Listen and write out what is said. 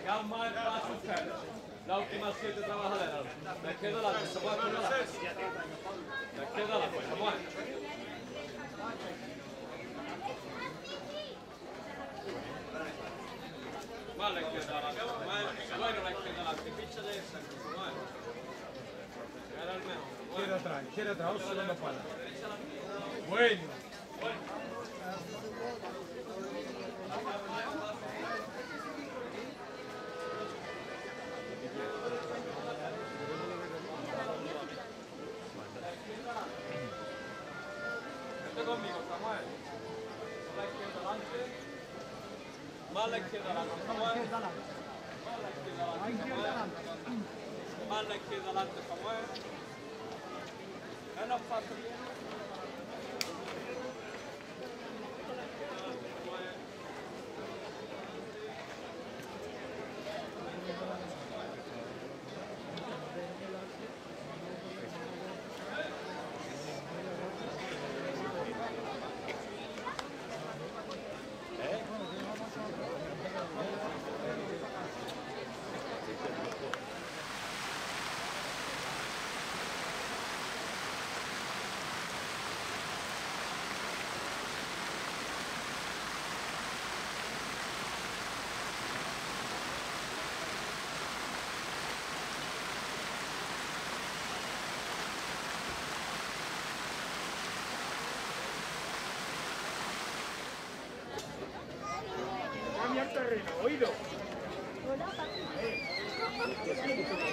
Gamma va sul ferro. La última 7 trabajaderas. Me quedo la se puede poner la. Me quedo la cosa, bueno. Vale, queda la. Bueno, me queda la. Que pincha de esa, bueno. Era el mejor. Quiero atrás, un segundo para. Bueno. Vente conmigo, Samuel. La izquierda adelante. Más la izquierda adelante, Samuel. Más la izquierda adelante, Samuel. Más la izquierda adelante, Samuel. Menos paso bien. Cambia el terreno, oído.